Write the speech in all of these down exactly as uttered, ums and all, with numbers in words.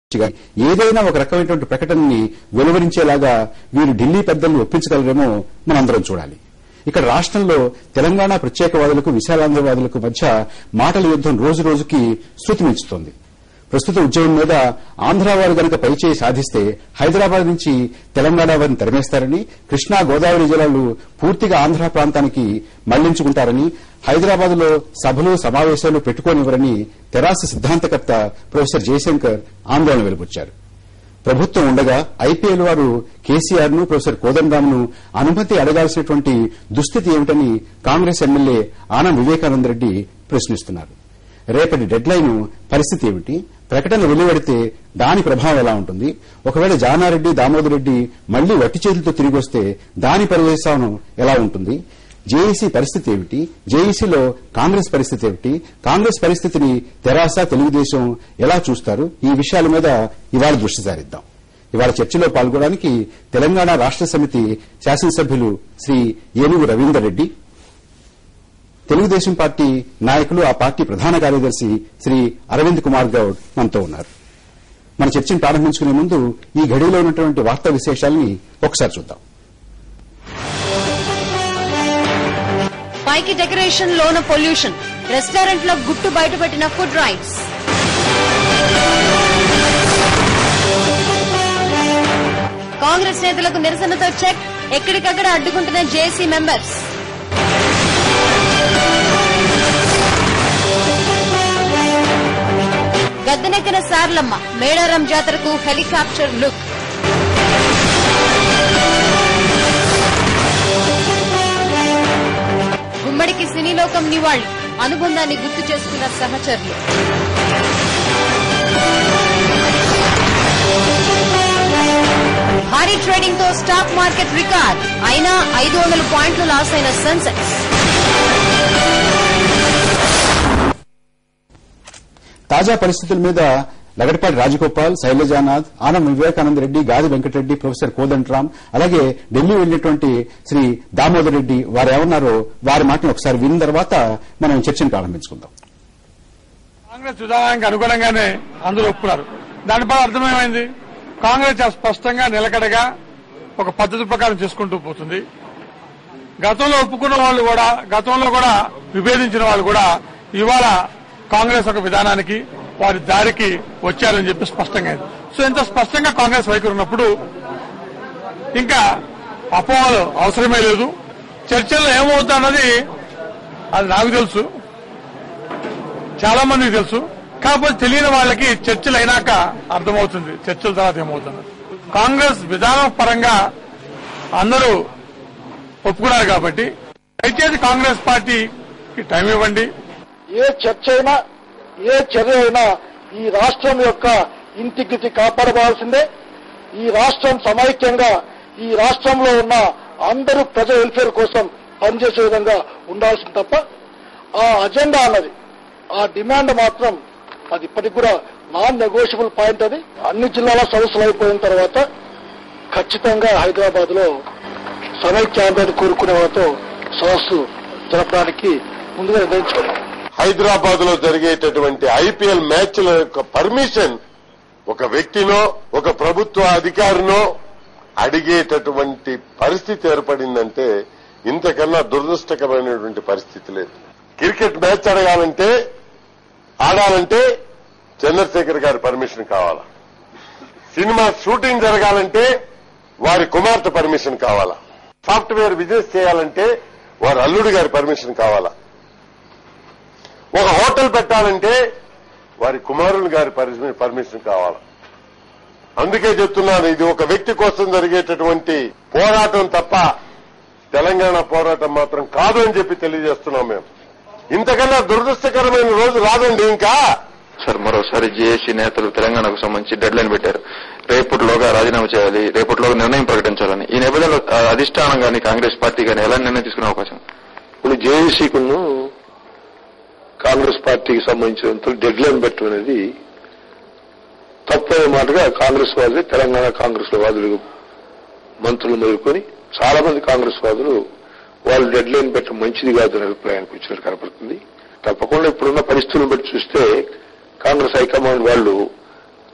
ఏదైనా ఒక రకమైనటువంటి ప్రకటనని వెలువరించేలాగా వీరు ఢిల్లీ పెద్దలను ఒప్పించగలరేమో మనందరం చూడాలి. ఇక్కడ రాష్ట్రంలో తెలంగాణ ప్రత్యేకవాదులకు విశాలాంధ్రవాదులకు మధ్య మాటల యుద్దం రోజు రోజుకి శృతి మించుతోంది. ప్రస్తుత ఉద్యమం మీద ఆంధ్ర వారు గనక పైచేయి సాధిస్తే హైదరాబాద్ నుంచి తెలంగాణ వారిని తరిమేస్తారని, కృష్ణా గోదావరి జిల్లాలు పూర్తిగా ఆంధ్ర ప్రాంతానికి మళ్లించుకుంటారని, హైదరాబాద్ లో సభలు సమావేశాలు పెట్టుకోనివ్వరని తెరాస సిద్ధాంతకర్త ప్రొఫెసర్ జయశంకర్ ఆందోళన వెలుబుచ్చారు. ప్రభుత్వం ఉండగా ఐపీఎల్ వారు కేసీఆర్ ను, ప్రొఫెసర్ కోదండరాంను అనుమతి అడగాల్సినటువంటి దుస్థితి ఏమిటని కాంగ్రెస్ ఎమ్మెల్యే ఆనం వివేకానంద రెడ్డి ప్రశ్నిస్తున్నారు. రేపటి డెడ్ లైన్ పరిస్థితి ఏమిటి? ప్రకటన వెలువడితే దాని ప్రభావం ఎలా ఉంటుంది? ఒకవేళ జానారెడ్డి, దామోదర్ రెడ్డి మళ్లీ వట్టి చేతులతో తిరిగి వస్తే దాని పర్యవసానం ఎలా ఉంటుంది? జేఏసీ పరిస్థితి ఏమిటి? జేఏసీలో కాంగ్రెస్ పరిస్థితి ఏమిటి? కాంగ్రెస్ పరిస్థితిని తెరాస, తెలుగుదేశం ఎలా చూస్తారు? ఈ విషయాల మీద ఇవాళ దృష్టి సారిద్దాం. ఇవాళ చర్చలో పాల్గొనడానికి తెలంగాణ రాష్ట సమితి శాసనసభ్యులు శ్రీ ఏనుగు రవీందర్ రెడ్డి, తెలుగుదేశం పార్టీ నాయకులు, ఆ పార్టీ ప్రధాన కార్యదర్శి శ్రీ అరవింద్ కుమార్ గౌడ్ మనతో ఉన్నారు. మన చర్చను ప్రారంభించుకునే ముందు ఈ ఘడిలో ఉన్నటువంటి వార్తా విశేషాలని ఒకసారి చూద్దాం. పైకి డెకరేషన్, లోన పొల్యూషన్, రెస్టారెంట్ లో గుట్టు బయటపెట్టిన ఫుడ్ రైట్స్. కాంగ్రెస్ నేతలకు నిరసనతో చెక్, ఎక్కడికక్కడ అడ్డుకుంటున్న జేఏసీ మెంబర్స్. గద్దెనెక్కిన సార్లమ్మ, మేడారం జాతరకు హెలికాప్టర్ లుక్. గుమ్మడికి సినీలోకం నివాళి, అనుబంధాన్ని గుర్తు చేసుకున్న సహచరులు. భారీ ట్రేడింగ్ తో స్టాక్ మార్కెట్ రికార్డ్, అయినా ఐదు వందల పాయింట్లు లాస్ అయిన సెన్సెక్స్. తాజా పరిస్థితుల మీద లగడపాటి రాజగోపాల్, శైలజానాథ్, ఆనం వివేకానంద రెడ్డి, గాది వెంకటరెడ్డి, ప్రొఫెసర్ కోదండరాం, అలాగే ఢిల్లీ వెళ్లినటువంటి శ్రీ దామోదర్ రెడ్డి వారు ఏమన్నారో వారి మాటను ఒకసారి విన్న తర్వాత మనం చర్చను ప్రారంభించుకుందాం. కాంగ్రెస్ విధానానికి అనుగుణంగానే అందరూ ఒప్పుకున్నారు. దానిపై అర్థమేమైంది? కాంగ్రెస్ స్పష్టంగా నిలకడగా ఒక పద్ధతి ప్రకారం చేసుకుంటూ పోతుంది. గతంలో ఒప్పుకున్న వాళ్ళు కూడా, గతంలో కూడా విభేదించిన వాళ్ళు కూడా ఇవాళ కాంగ్రెస్ ఒక విధానానికి, వారి దారికి వచ్చారని చెప్పి స్పష్టంగా. సో ఇంత స్పష్టంగా కాంగ్రెస్ వైఖరి ఉన్నప్పుడు ఇంకా అపోహలు అవసరమే లేదు. చర్చల్లో ఏమవుతానది అది నాకు తెలుసు, చాలా మందికి తెలుసు. కాకపోతే తెలియని వాళ్ళకి చర్చలు అయినాక అర్థమవుతుంది చర్చల తర్వాత ఏమవుతుంది. కాంగ్రెస్ విధానం పరంగా అందరూ ఒప్పుకున్నారు కాబట్టి దయచేసి కాంగ్రెస్ పార్టీకి టైం ఇవ్వండి. ఏ చర్చ అయినా, ఏ చర్య అయినా ఈ రాష్ట్రం యొక్క ఇంటిగ్రిటీ కాపాడవలసిందే. ఈ రాష్ట్రం సమైక్యంగా, ఈ రాష్ట్రంలో ఉన్న అందరూ ప్రజల వెల్ఫేర్ కోసం పనిచేసే విధంగా ఉండాల్సింది తప్ప ఆ అజెండా అన్నది, ఆ డిమాండ్ మాత్రం అది ఇప్పటికి కూడా నాన్ నెగోషియబుల్ పాయింట్. అది అన్ని జిల్లాల సదస్సులు అయిపోయిన తర్వాత ఖచ్చితంగా హైదరాబాద్ లో సమైక్యాంధ్రాన్ని కోరుకునే వాళ్ళతో సదస్సు జరపడానికి ముందుగా నిర్ణయించుకున్నాం. హైదరాబాద్ లో జరిగేటటువంటి ఐపీఎల్ మ్యాచ్ల యొక్క పర్మిషన్ ఒక వ్యక్తినో, ఒక ప్రభుత్వ అధికారినో అడిగేటటువంటి పరిస్థితి ఏర్పడిందంటే ఇంతకన్నా దురదృష్టకరమైనటువంటి పరిస్థితి లేదు. క్రికెట్ మ్యాచ్ అడగాలంటే, ఆడాలంటే చంద్రశేఖర్ గారి పర్మిషన్ కావాలా? సినిమా షూటింగ్ జరగాలంటే వారి కుమార్తె పర్మిషన్ కావాలా? సాఫ్ట్వేర్ బిజినెస్ చేయాలంటే వారి అల్లుడు గారి పర్మిషన్ కావాలా? ఒక హోటల్ పెట్టాలంటే వారి కుమారుని గారి పర్మిషన్ కావాలా? అందుకే చెప్తున్నాను, ఇది ఒక వ్యక్తి కోసం జరిగేటటువంటి పోరాటం తప్ప తెలంగాణ పోరాటం మాత్రం కాదు అని చెప్పి తెలియజేస్తున్నాం. మేము ఇంతకన్నా దురదృష్టకరమైన రోజు రాదండి ఇంకా. సార్, మరోసారి జేఏసీ నేతలు తెలంగాణకు సంబంధించి డెడ్ లైన్ పెట్టారు. రేపటిలోగా రాజీనామా చేయాలి, రేపటిలోగా నిర్ణయం ప్రకటించాలని. ఈ నేపథ్యంలో అధిష్టానం గాని కాంగ్రెస్ పార్టీ గాని ఎలా నిర్ణయం తీసుకునే అవకాశం? ఇప్పుడు జేఏసీకును కాంగ్రెస్ పార్టీకి సంబంధించినంత డెడ్ లైన్ పెట్టడం అనేది తప్పైన మాటగా కాంగ్రెస్ వాదులు, తెలంగాణ కాంగ్రెస్ వాదులు, మంత్రులు మొదలుకొని చాలా మంది కాంగ్రెస్ వాదులు వాళ్ళు డెడ్ లైన్ పెట్టడం మంచిది కాదు అనే అభిప్రాయానికి వచ్చినట్టు కనపడుతుంది. తప్పకుండా ఇప్పుడున్న పరిస్థితులను బట్టి చూస్తే కాంగ్రెస్ హైకమాండ్ వాళ్ళు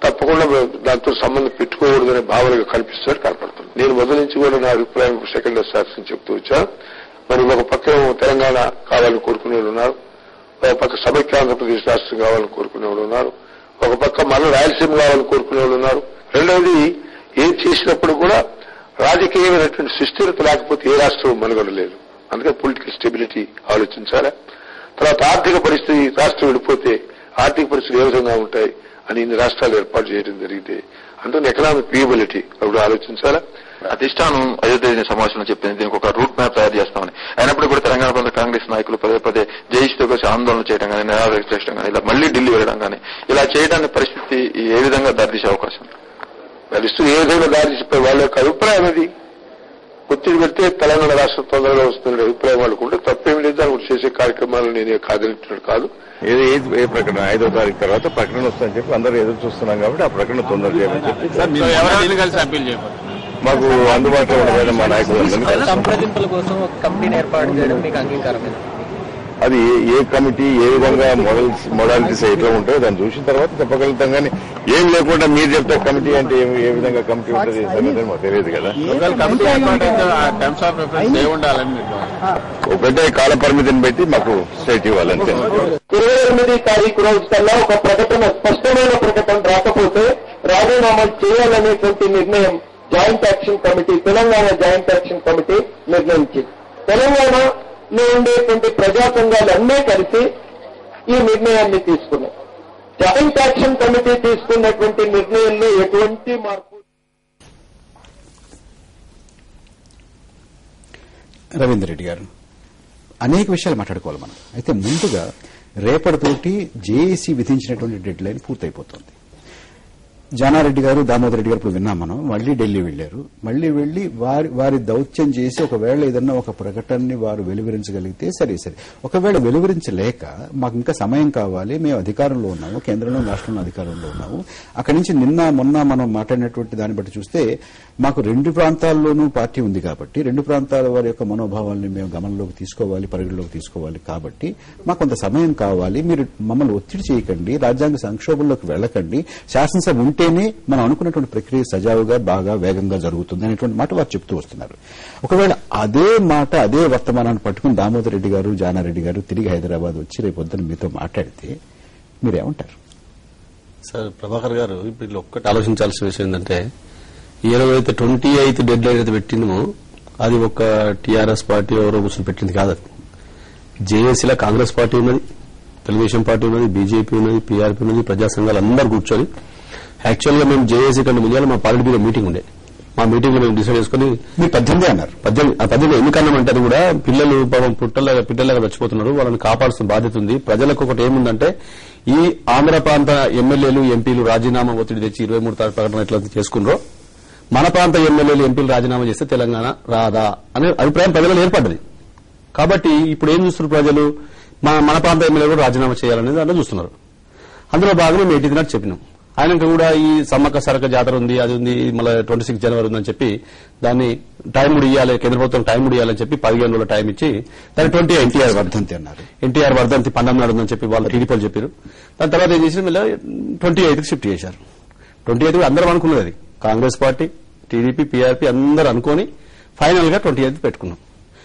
తప్పకుండా దాంతో సంబంధం పెట్టుకోకూడదనే భావనగా కనిపిస్తున్నట్టు కనపడుతుంది. నేను మొదటి నుంచి కూడా నా అభిప్రాయం సెకండ్ సాక్షి చెప్తూ వచ్చాను. మరి ఒక పక్క తెలంగాణ కావాలని కోరుకునే వాళ్ళు ఉన్నారు, ఒక పక్క సమైక్య ఆంధ్రప్రదేశ్ రాష్ట్రం కావాలని కోరుకునే వాళ్ళు ఉన్నారు, ఒక పక్క మళ్ళీ రాయలసీమ కావాలని కోరుకునే వాళ్ళు ఉన్నారు. రెండవది ఏం చేసినప్పుడు కూడా రాజకీయమైనటువంటి సుస్థిరత లేకపోతే ఏ రాష్ట్రం మనుగడ లేదు. అందుకే పొలిటికల్ స్టెబిలిటీ ఆలోచించాలా. తర్వాత ఆర్థిక పరిస్థితి రాష్ట్రం విడిపోతే ఆర్థిక పరిస్థితులు ఏ విధంగా ఉంటాయి అని ఇన్ని రాష్ట్రాలు ఏర్పాటు చేయడం జరిగితే అందుకని ఎకనామిక్ వియబిలిటీ అప్పుడు ఆలోచించాలా. అధిష్టానం అయోధ్య సమావేశంలో చెప్పింది దీనికి ఒక రూట్ మ్యాప్ తయారు చేస్తామని. అయినప్పుడు కూడా తెలంగాణ ప్రాంత కాంగ్రెస్ నాయకులు పదే పదే జేఏసీతో కలిసి ఆందోళన చేయడం కానీ, నిరాదరణ చేయడం కానీ, ఇలా మళ్లీ ఢిల్లీ వెళ్ళడం కానీ ఇలా చేయడానికి పరిస్థితి ఏ విధంగా దారితీసే అవకాశం నడుస్తూ ఏ విధంగా దారి చెప్పే వాళ్ళ యొక్క అభిప్రాయం అది. ఒత్తిడి పెడితే తెలంగాణ రాష్ట్రం తొందరగా వస్తున్న అభిప్రాయం వాళ్ళకు ఉంటే తప్పేమి లేదు. దానికి చేసే కార్యక్రమాలు నేను కాదనించినట్టు కాదు. ఏదో ఏ ప్రకటన ఐదో తారీఖు తర్వాత ప్రకటన వస్తుందని చెప్పి అందరూ ఎదురు చూస్తున్నాం కాబట్టి ఆ ప్రకటన తొందర చేయమని చెప్పి మాకు అందుబాటులో ఉన్న మా నాయకులు సంప్రదింపుల కోసం ఒక కమిటీని ఏర్పాటు చేయడం మీకు అంగీకారమే. అది ఏ కమిటీ ఏ విధంగా మోడల్స్ మోడాలిటీస్ ఎట్లా ఉంటాయో దాన్ని చూసిన తర్వాత చెప్పగలుగుతాం. కానీ ఏం లేకుండా మీరు చెప్తే కమిటీ అంటే ఏ విధంగా కమిటీ ఉంటుంది సంగతి మాకు తెలియదు కదా. ఒకటే కాల పరిమితిని బట్టి మాకు స్టేట్ ఇవ్వాలంటే ఇరవై ఎనిమిది తారీఖు రోజు కల్లా ఒక ప్రకటన, స్పష్టమైన ప్రకటన రాకపోతే రాజీనామా చేయాలనేటువంటి నిర్ణయం joint action committee, Telangana joint action committee నిర్ణయించింది. తెలంగాణలో ఉండేటువంటి ప్రజా సంఘాలు అన్నీ కలిసి ఈ నిర్ణయాన్ని తీసుకున్నాయి. జాయింట్ యాక్షన్ కమిటీ తీసుకున్నటువంటి నిర్ణయంలో ఎటువంటి మార్పు. రవీందర్ రెడ్డి గారు, అనేక విషయాలు మాట్లాడుకోవాలి మనం. అయితే ముందుగా రేపటితోటి జేఏసీ విధించినటువంటి డెడ్ లైన్ పూర్తయిపోతుంది. జానారెడ్డి గారు, దామోదర్ రెడ్డి గారు ఇప్పుడు విన్నాం మనం, మళ్లీ ఢిల్లీ వెళ్లారు. మళ్లీ వెళ్లి వారి వారి దౌత్యం చేసి ఒకవేళ ఏదన్నా ఒక ప్రకటనని వారు వెలువరించగలిగితే సరే సరే. ఒకవేళ వెలువరించలేక మాకు ఇంకా సమయం కావాలి, మేము అధికారంలో ఉన్నాము, కేంద్రంలో రాష్ట్రంలో అధికారంలో ఉన్నాము, అక్కడి నుంచి నిన్న మొన్న మనం మాట్లాడినటువంటి దాన్ని బట్టి చూస్తే మాకు రెండు ప్రాంతాల్లోనూ పార్టీ ఉంది కాబట్టి రెండు ప్రాంతాల వారి యొక్క మనోభావాల్ని మేము గమనంలోకి తీసుకోవాలి, పరిగణలోకి తీసుకోవాలి. కాబట్టి మాకు కొంత సమయం కావాలి, మీరు మమ్మల్ని ఒత్తిడి చేయకండి, రాజ్యాంగ సంక్షోభంలోకి వెళ్లకండి, శాసనసభ ఉంటేనే మనం అనుకున్నటువంటి ప్రక్రియ సజావుగా బాగా వేగంగా జరుగుతుంది అనేటువంటి మాట వారు చెప్తూ వస్తున్నారు. ఒకవేళ అదే మాట అదే వర్తమానాన్ని పట్టుకుని దామోదర్ రెడ్డి గారు, జానారెడ్డి గారు తిరిగి హైదరాబాద్ వచ్చి రేపు పొద్దున మీతో మాట్లాడితే మీరేమంటారు? సార్ ప్రభాకర్ గారు, ఇప్పుడు ఒక్కటి ఆలోచించాల్సిన విషయం ఏంటంటే ఏదైతే ట్వంటీ ఎయిత్ డెడ్ లైన్ అయితే పెట్టిందో అది ఒక టీఆర్ఎస్ పార్టీ ఎవరో కూర్చొని పెట్టింది కాదు. జేఏసీలో కాంగ్రెస్ పార్టీ ఉన్నది, తెలుగుదేశం పార్టీ ఉన్నది, బీజేపీ ఉన్నది, పీఆర్పీ ఉన్నది, ప్రజా సంఘాలు అందరూ కూర్చొని యాక్చువల్ గా మేము జేఏసీ కంటే ముందు మా పార్టీ బ్యూరో మీటింగ్ ఉండే. మా మీటింగ్ లో మేము డిసైడ్ చేసుకుని మీరు పద్దెనిమిది అన్నారు. పద్దెనిమిది పద్దెనిమిది ఎందుకన్నామంటే అది కూడా పిల్లలు పాపం పుట్టలాగా పిట్టలాగా చచ్చిపోతున్నారు, వాళ్ళని కాపాడాల్సిన బాధ్యత ఉంది. ప్రజలకు ఒకటి ఏముందంటే ఈ ఆంధ్ర ప్రాంత ఎమ్మెల్యేలు ఎంపీలు రాజీనామా ఒత్తిడి తెచ్చి ఇరవై మూడు తారీఖు ప్రకటన ఎట్లా చేసుకున్నారో మన ప్రాంత ఎమ్మెల్యేలు ఎంపీలు రాజీనామా చేస్తే తెలంగాణ రాదా అనే అభిప్రాయం ప్రజలలో ఏర్పడ్డది. కాబట్టి ఇప్పుడు ఏం చూస్తున్నారు ప్రజలు, మన ప్రాంత ఎమ్మెల్యేలు రాజీనామా చేయాలనేది దాంట్లో చూస్తున్నారు. అందులో భాగంగా మేము ఎయిటీన్త్ నాటి చెప్పినాం. ఆయనకు కూడా ఈ సమ్మక్క సరక జాతర ఉంది, అది ఉంది, మళ్ళీ ట్వంటీ సిక్స్ జనవరి ఉందని చెప్పి దాన్ని టైం కూడా ఇవ్వాలి, కేంద్ర ప్రభుత్వం టైం కూడా ఇవ్వాలని చెప్పి పదిహేను రోజుల టైం ఇచ్చి దాన్ని ట్వంటీ ఎన్టీఆర్ వర్ధంతి అన్నారు. ఎన్టీఆర్ వర్ధంతి పంతొమ్మిది నాడు ఉందని చెప్పి వాళ్ళు టీడీపీలు చెప్పారు. దాని తర్వాత ఏం చేసిన మళ్ళీ ట్వంటీ ఎయిత్ కి షిఫ్ట్ చేశారు. ట్వంటీ ఎయిత్ అందరం అనుకున్నది, కాంగ్రెస్ పార్టీ, టీడీపీ, పీఆర్పీ అందరూ అనుకుని ఫైనల్ గా ట్వంటీ ఎయిత్ పెట్టుకున్నాం.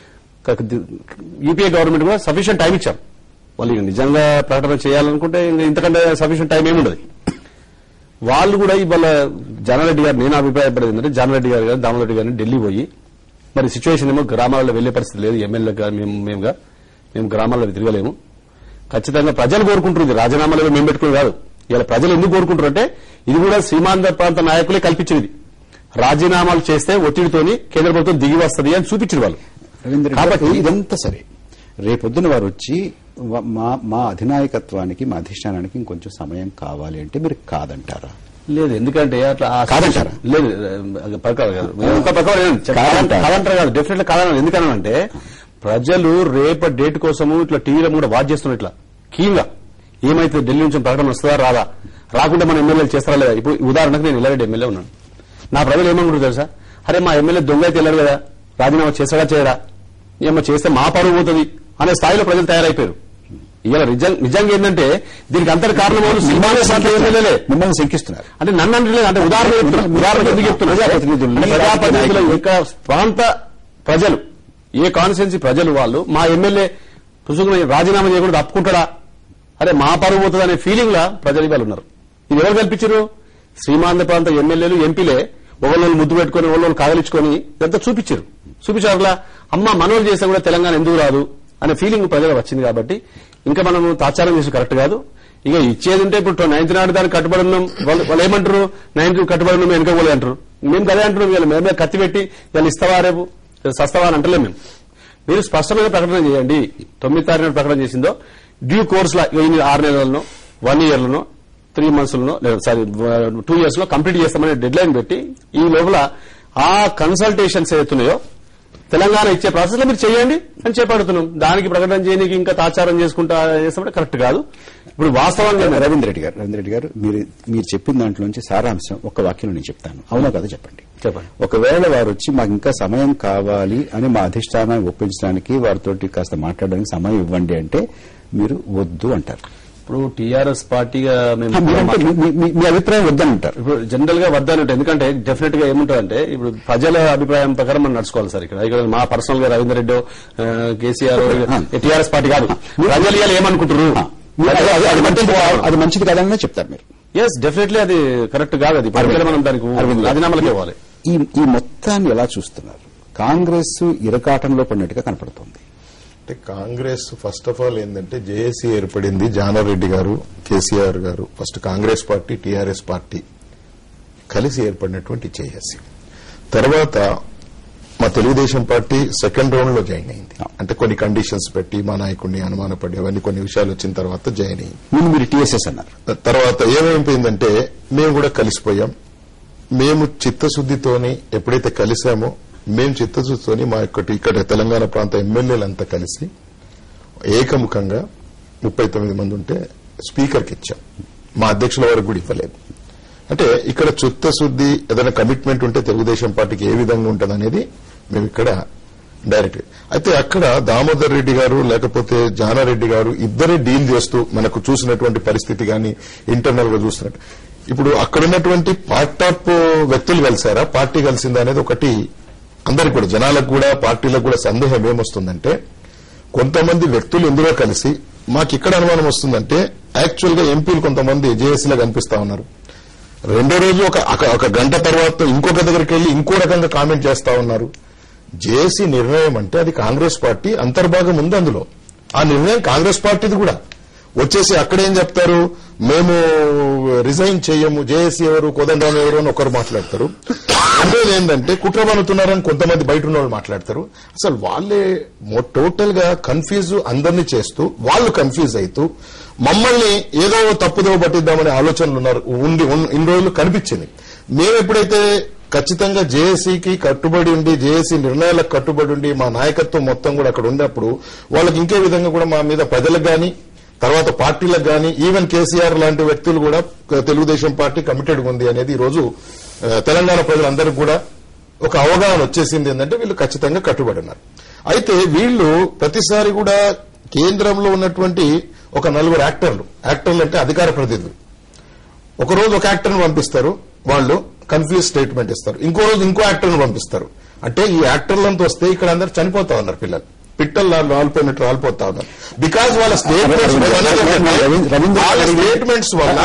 యూపీఏ గవర్నమెంట్ కూడా సఫిషియెంట్ టైం ఇచ్చారు. వాళ్ళు నిజంగా ప్రకటన చేయాలనుకుంటే ఇంతకంటే సఫిషియెంట్ టైం ఏముండదు. వాళ్ళు కూడా ఇవాళ జానారెడ్డి గారు, నేను అభిప్రాయపడేది ఏంటంటే జానారెడ్డి గారు గారు దామోదర్ రెడ్డి గారిని ఢిల్లీ పోయి మరి సిచ్యువేషన్ ఏమో గ్రామాల్లో వెళ్లే పరిస్థితి లేదు, ఎమ్మెల్యే గారు మేము మేముగా మేము గ్రామాల్లో తిరగలేము. ఖచ్చితంగా ప్రజలు కోరుకుంటుంది రాజీనామాలు మేము పెట్టుకుని కాదు. ఇలా ప్రజలు ఎందుకు కోరుకుంటారంటే ఇది కూడా సీమాంధ్ర ప్రాంత నాయకులే కల్పించింది. రాజీనామాలు చేస్తే ఒత్తిడితోని కేంద్ర ప్రభుత్వం దిగి వస్తుంది అని చూపించారు వాళ్ళు. కాబట్టి ఇదంతా సరే, రేపొద్దున వారు వచ్చి మా మా అధినాయకత్వానికి, మా అధిష్టానానికి ఇంకొంచెం సమయం కావాలి అంటే మీరు కాదంటారా? లేదు, ఎందుకంటే అట్లా కాదంటారా? లేదు, కాదంటారు కాదు, డెఫినెట్లీ కాదన్నారు. ఎందుకనంటే ప్రజలు రేపటి డేట్ కోసము ఇట్లా టీవీలో కూడా వాచ్ చేస్తున్నారు. ఇట్లా కీగా ఏమైతే ఢిల్లీ నుంచి ప్రకటన వస్తుందా రాదా, రాకుండా మన ఎమ్మెల్యేలు చేస్తారా లేదా. ఇప్పుడు ఉదాహరణకు నేను ఇల్లారెడ్డి ఎమ్మెల్యే ఉన్నాను. నా ప్రజలు ఏమనుకుంటారు తెలుసా, అరే మా ఎమ్మెల్యే దొంగ అయితే వెళ్ళారు కదా, రాజీనామా చేస్తాడా చేయడా, ఏమో చేస్తే మా పరువు పోతుంది అనే స్థాయిలో ప్రజలు తయారైపోయారు. ఇవాళ నిజంగా ఏంటంటే దీనికి అంతటి కారణం ఎమ్మెల్యేలే మిమ్మల్ని శంకిస్తున్నారు. అంటే నన్ను అంటే అంటే ఉదాహరణ చెప్తున్నారు ఉదాహరణ ఎందుకు చెప్తున్నారు ప్రజాప్రతినిధులు యొక్క ప్రాంత ప్రజలు ఏ కాన్స్టిట్యున్సీ ప్రజలు వాళ్ళు మా ఎమ్మెల్యే పుసుకుని రాజీనామా చేయకుండా తప్పుకుంటాడా, అరే మా పరువు పోతుంది అనే ఫీలింగ్ లా ప్రజలు ఇవాళ ఉన్నారు. ఇది ఎవరు కల్పించారు? శ్రీమాంధ్ర ప్రాంత ఎమ్మెల్యేలు ఎంపీలే ఒకళ్ళు ముద్దు పెట్టుకుని ఒకళ్ళు కాగలించుకొని ఎంత చూపించారు. చూపించారులా అమ్మ మనోళ్ళు చేస్తే కూడా తెలంగాణ ఎందుకు రాదు అనే ఫీలింగ్ ప్రజలకు వచ్చింది. కాబట్టి ఇంకా మనం తాచారం చేసి కరెక్ట్ కాదు. ఇక ఇచ్చేది ఉంటే ఇప్పుడు నైన్త్ నాడు దానికి కట్టుబడి ఉన్నాం. వాళ్ళు ఏమంటారు? నైన్త్ కట్టుబడి ఉన్నాం వెనుకపోలే అంటారు. మేము కదే అంటున్నాం. వీళ్ళు మేమే కత్తి పెట్టి వీళ్ళు ఇస్తావా రేపు సస్తవా అని అంటలేం మేము. మీరు స్పష్టమైన ప్రకటన చేయండి. తొమ్మిది తారీఖు ప్రకటన చేసిందో డ్యూ కోర్స్ లా ఆరు నెలలను వన్ ఇయర్ లను త్రీ మంత్స్ లను సారీ టూ ఇయర్స్ లో కంప్లీట్ చేస్తామనే డెడ్ లైన్ పెట్టి ఈ లోపల ఆ కన్సల్టేషన్స్ ఏవైతున్నాయో తెలంగాణ ఇచ్చే ప్రాసెస్ లో మీరు చేయండి అని చెప్పడుతున్నాం. దానికి ప్రకటన చేయడానికి ఇంకా తాచారం చేసుకుంటా చేస్తామంటే కరెక్ట్ కాదు. ఇప్పుడు వాస్తవంగా రవీంద్ర రెడ్డి గారు రవీంద్ర రెడ్డి గారు మీరు మీరు చెప్పిన దాంట్లోంచి సారాంశం ఒక వాక్యం నేను చెప్తాను. అవునా కదా చెప్పండి. చెప్పండి. ఒకవేళ వారు వచ్చి మాకు ఇంకా సమయం కావాలి అని మా అధిష్టానాన్ని ఒప్పించడానికి వారితో కాస్త మాట్లాడడానికి సమయం ఇవ్వండి అంటే మీరు వద్దు అంటారు. ఇప్పుడు టీఆర్ఎస్ పార్టీగా మేము మీ అభిప్రాయం వద్దని అంటారు. ఇప్పుడు జనరల్ గా వద్దని ఉంటుంది. ఎందుకంటే డెఫినెట్ గా ఏముంటుందంటే ఇప్పుడు ప్రజల అభిప్రాయం ప్రకారం మనం నడుచుకోవాలి సార్. ఇక్కడ ఇక్కడ మా పర్సనల్ గా Ravindra Reddy KCR TRS party కాదు. ప్రజలు ఇవాళ ఏమనుకుంటారు అది మంచిది కాదనే చెప్తారు మీరు. ఎస్ డెఫినెట్లీ అది కరెక్ట్ కాదు. అది పరిమితి మనం దానికి రాజీనామాలకు ఇవ్వాలి. ఈ ఈ మొత్తాన్ని ఎలా చూస్తున్నారు? కాంగ్రెస్ ఇరకాటంలో పడినట్టుగా కనపడుతోంది. అంటే కాంగ్రెస్ ఫస్ట్ ఆఫ్ ఆల్ ఏంటంటే జేఏసీ ఏర్పడింది. జానారెడ్డి గారు, కేసీఆర్ గారు first Congress party TRS party కలిసి ఏర్పడినటువంటి జేఏసీ. తర్వాత మా తెలుగుదేశం పార్టీ సెకండ్ రౌండ్ లో జాయిన్ అయింది. అంటే కొన్ని కండిషన్స్ పెట్టి మా నాయకుడిని అనుమానపడి అవన్నీ కొన్ని విషయాలు వచ్చిన తర్వాత జాయిన్ అయింది. ముందు మీరు టీఎస్ఎస్ అన్నారు. తర్వాత ఏమైపోయిందంటే మేము కూడా కలిసిపోయాం. మేము చిత్తశుద్దితోని ఎప్పుడైతే కలిసామో మేము చిత్తశుద్దితోని మా యొక్క ఇక్కడ తెలంగాణ ప్రాంత ఎమ్మెల్యేలంతా కలిసి ఏకముఖంగా ముప్పై తొమ్మిది మంది ఉంటే స్పీకర్కి ఇచ్చాం. మా అధ్యక్షుల వరకు కూడా ఇవ్వలేదు. అంటే ఇక్కడ చిత్తశుద్ది ఏదైనా కమిట్మెంట్ ఉంటే తెలుగుదేశం పార్టీకి ఏ విధంగా ఉంటుంది అనేది మేము ఇక్కడ డైరెక్ట్. అయితే అక్కడ దామోదర్ రెడ్డి గారు లేకపోతే జానారెడ్డి గారు ఇద్దరే డీల్ చేస్తూ మనకు చూసినటువంటి పరిస్థితి గాని ఇంటర్నల్ గా చూసినట్టు ఇప్పుడు అక్కడున్నటువంటి పార్ట్ ఆఫ్ వ్యక్తులు కలిసారా పార్టీ కలిసిందా అనేది ఒకటి అందరికి కూడా జనాలకు కూడా పార్టీలకు కూడా సందేహం ఏమొస్తుందంటే కొంతమంది వ్యక్తులు ఇందులో కలిసి మాకు ఇక్కడ అనుమానం వస్తుందంటే యాక్చువల్ గా ఎంపీలు కొంతమంది జేఏసీలో కనిపిస్తా ఉన్నారు. రెండో రోజు ఒక ఒక గంట తర్వాత ఇంకొక దగ్గరికి వెళ్లి ఇంకో రకంగా కామెంట్ చేస్తా ఉన్నారు. జేఏసీ నిర్ణయం అంటే అది కాంగ్రెస్ పార్టీ అంతర్భాగం ఉంది అందులో. ఆ నిర్ణయం కాంగ్రెస్ పార్టీది కూడా వచ్చేసి అక్కడేం చెప్తారు, మేము రిజైన్ చేయము, జేఏసీ ఎవరు కోదండరాం ఎవరు అని ఒకరు మాట్లాడతారు. రెండోది ఏంటంటే కుట్ర పన్నుతున్నారని కొంతమంది బయట ఉన్న వాళ్ళు మాట్లాడతారు. అసలు వాళ్ళే టోటల్ గా కన్ఫ్యూజ్ అందరినీ చేస్తూ వాళ్ళు కన్ఫ్యూజ్ అవుతూ మమ్మల్ని ఏదో తప్పుదో పట్టిద్దామనే ఆలోచనలు ఉన్నారు ఉండి ఇన్ని రోజులు కనిపించింది. మేము ఎప్పుడైతే ఖచ్చితంగా జేఏసీకి కట్టుబడి ఉండి జేఏసీ నిర్ణయాలకు కట్టుబడి ఉండి మా నాయకత్వం మొత్తం కూడా అక్కడ ఉన్నప్పుడు వాళ్ళకి ఇంకే విధంగా కూడా మా మీద ప్రజలకు గాని తర్వాత పార్టీలకు గాని ఈవెన్ కేసీఆర్ లాంటి వ్యక్తులు కూడా తెలుగుదేశం పార్టీ కమిటెడ్ ఉంది అనేది ఈ రోజు తెలంగాణ ప్రజలందరికీ కూడా ఒక అవగాహన వచ్చేసింది. ఏంటంటే వీళ్ళు ఖచ్చితంగా కట్టుబడి ఉన్నారు. అయితే వీళ్ళు ప్రతిసారి కూడా కేంద్రంలో ఉన్నటువంటి ఒక నలుగురు యాక్టర్లు యాక్టర్లు అంటే అధికార ప్రతినిధులు ఒకరోజు ఒక యాక్టర్ను పంపిస్తారు, వాళ్ళు కన్ఫ్యూజ్ స్టేట్మెంట్ ఇస్తారు. ఇంకో రోజు ఇంకో యాక్టర్ను పంపిస్తారు. అంటే ఈ యాక్టర్లంతా వస్తే ఇక్కడ అందరు చనిపోతా ఉన్నారు, పిల్లలు పిట్టలు రాలిపోయినట్టు రాలిపోతా ఉన్నారు. బికాజ్ వాళ్ళ స్టేట్మెంట్స్ స్టేట్మెంట్స్ వల్ల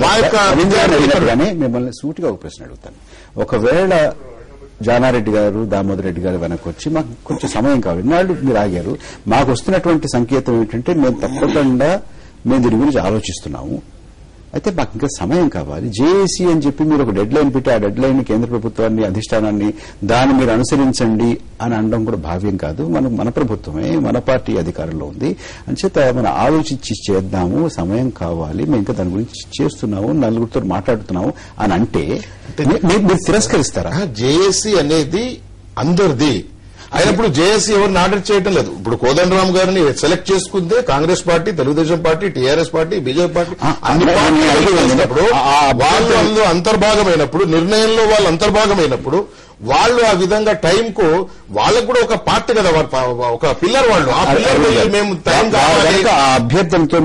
మిమ్మల్ని సూటిగా ఒక ప్రశ్న అడుగుతాను. ఒకవేళ జానారెడ్డి గారు దామోదర్ రెడ్డి గారు వెనక్కి వచ్చి మాకు కొంచెం సమయం కావాలి, ఇన్నాళ్ళు మీరు ఆగారు, మాకు వస్తున్నటువంటి సంకేతం ఏంటంటే మేము తప్పకుండా మేము దీని గురించి ఆలోచిస్తున్నాము, అయితే మాకు ఇంకా సమయం కావాలి, జేఏసీ అని చెప్పి మీరు ఒక డెడ్ లైన్ పెట్టి ఆ డెడ్ లైన్ కేంద్ర ప్రభుత్వాన్ని అధిష్టానాన్ని దాన్ని మీరు అనుసరించండి అని అనడం కూడా భావ్యం కాదు. మనం మన ప్రభుత్వమే మన పార్టీ అధికారంలో ఉంది అంచేత మనం ఆలోచించి చేద్దాము, సమయం కావాలి, మేము ఇంకా దాని గురించి చేస్తున్నాము, నలుగురితో మాట్లాడుతున్నాము అని అంటే మీరు తిరస్కరిస్తారా? జేఏసీ అనేది అందరిది. అయినప్పుడు జేఏసీ ఎవరిని ఆర్డర్ చేయటం లేదు. ఇప్పుడు కోదండరామ్ గారిని సెలెక్ట్ చేసుకుంటే Congress party, Telugu Desam party, TRS party, BJP party అన్ని పార్టీలు చేసినప్పుడు వాళ్ళు అంతర్భాగమైనప్పుడు, నిర్ణయంలో వాళ్ళు అంతర్భాగమైనప్పుడు వాళ్ళు ఆ విధంగా టైం కు వాళ్ళకు కూడా ఒక పార్టీ కదా, ఒక పిల్లర్ వాళ్ళు. ఆ పిల్లర్ మేము టైం కావాలి అభ్యర్థులతో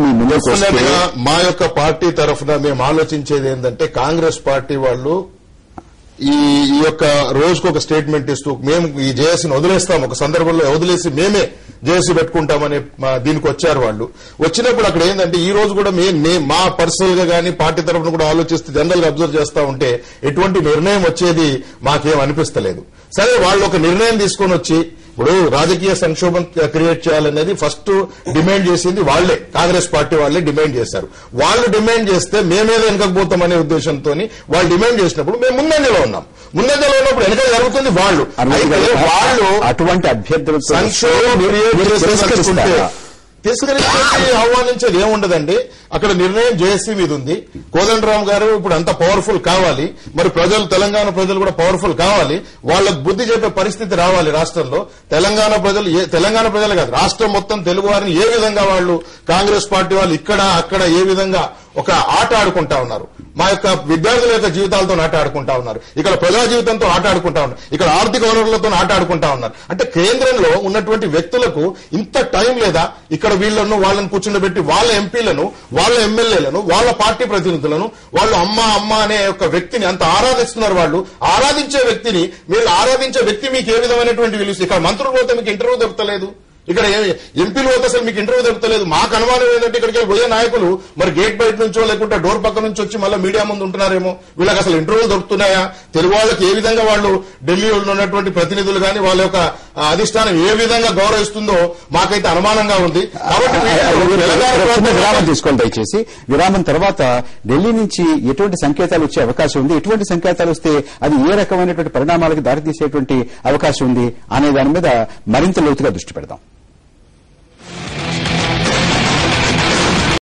మా యొక్క పార్టీ తరఫున మేము ఆలోచించేది ఏంటంటే కాంగ్రెస్ పార్టీ వాళ్ళు ఈ ఈ యొక్క రోజుకు ఒక స్టేట్మెంట్ ఇస్తూ మేము ఈ జేఏసీని వదిలేస్తాం, ఒక సందర్భంలో వదిలేసి మేమే జేఏసీ పెట్టుకుంటామని దీనికి వచ్చారు వాళ్ళు. వచ్చినప్పుడు అక్కడ ఏంటంటే ఈ రోజు కూడా మేము మా పర్సనల్ గా గానీ పార్టీ తరఫున కూడా ఆలోచిస్తే జనరల్ గా అబ్జర్వ్ చేస్తా ఉంటే ఎటువంటి నిర్ణయం వచ్చేది మాకేం అనిపిస్తలేదు. సరే వాళ్ళు ఒక నిర్ణయం తీసుకొని వచ్చి ఇప్పుడు రాజకీయ సంక్షోభం క్రియేట్ చేయాలనేది ఫస్ట్ డిమాండ్ చేసింది వాళ్లే, కాంగ్రెస్ పార్టీ వాళ్లే డిమాండ్ చేశారు. వాళ్ళు డిమాండ్ చేస్తే మేమేదో వెనకపోతామనే ఉద్దేశంతో వాళ్ళు డిమాండ్ చేసినప్పుడు మేము ముందంజలో ఉన్నాం. ముందంజలో ఉన్నప్పుడు వెనక జరుగుతుంది వాళ్ళు. అయితే వాళ్ళు అటువంటి అభ్యర్థులు సంక్షోభం క్రియేట్ చేసుకుంటే తిరస్కరించేది ఆహ్వానించేది ఏముండదండి. అక్కడ నిర్ణయం జేఏసీ మీద ఉంది. కోదండరామ్ గారు ఇప్పుడు అంత పవర్ఫుల్ కావాలి, మరి ప్రజలు తెలంగాణ ప్రజలు కూడా పవర్ఫుల్ కావాలి, వాళ్ళకు బుద్ధి చెప్పే పరిస్థితి రావాలి రాష్ట్రంలో. తెలంగాణ ప్రజలు తెలంగాణ ప్రజలు కాదు, రాష్ట్రం మొత్తం తెలుగు వారిని ఏ విధంగా వాళ్ళు కాంగ్రెస్ పార్టీ వాళ్ళు ఇక్కడ అక్కడ ఏ విధంగా ఒక ఆట ఆడుకుంటా ఉన్నారు, మా యొక్క విద్యార్థుల యొక్క జీవితాలతో ఆట ఆడుకుంటా ఉన్నారు, ఇక్కడ ప్రజా జీవితంతో ఆట ఆడుకుంటా ఉన్నారు, ఇక్కడ ఆర్థిక వనరులతో ఆట ఆడుకుంటా ఉన్నారు. అంటే కేంద్రంలో ఉన్నటువంటి వ్యక్తులకు ఇంత టైం లేదా? ఇక్కడ వీళ్లను వాళ్ళని కూర్చుండబెట్టి వాళ్ళ ఎంపీలను, వాళ్ళ ఎమ్మెల్యేలను, వాళ్ళ పార్టీ ప్రతినిధులను వాళ్ళు అమ్మ అమ్మ అనే ఒక వ్యక్తిని అంత ఆరాధిస్తున్నారు. వాళ్ళు ఆరాధించే వ్యక్తిని, మీరు ఆరాధించే వ్యక్తి మీకు ఏ విధమైనటువంటి విలువ? ఇక్కడ మంత్రులు పోతే మీకు ఇంటర్వ్యూ దొరకలేదు, ఇక్కడ ఎంపీలు పోతే అసలు మీకు ఇంటర్వ్యూ దొరకలేదు. మాకు అనుమానం ఏంటంటే ఇక్కడికి పోయే నాయకులు మరి గేట్ బయట నుంచో లేకుంటే డోర్ పక్క నుంచి వచ్చి మళ్ళీ మీడియా ముందు ఉంటున్నారేమో. వీళ్ళకి అసలు ఇంటర్వ్యూలు దొరుకుతున్నాయా? తెలుగు వాళ్ళకి ఏ విధంగా వాళ్ళు ఢిల్లీలో ఉన్నటువంటి ప్రతినిధులు కానీ వాళ్ళ యొక్క అధిష్టానం ఏ విధంగా గౌరవిస్తుందో మాకైతే అనుమానంగా ఉంది. కాబట్టి విరామం తీసుకోండి దయచేసి. విరామం తర్వాత ఢిల్లీ నుంచి ఎటువంటి సంకేతాలు వచ్చే అవకాశం ఉంది, ఎటువంటి సంకేతాలు వస్తే అది ఏ రకమైనటువంటి పరిణామాలకు దారితీసేటువంటి అవకాశం ఉంది అనే దాని మీద మరింత లోతుగా దృష్టి పెడదాం.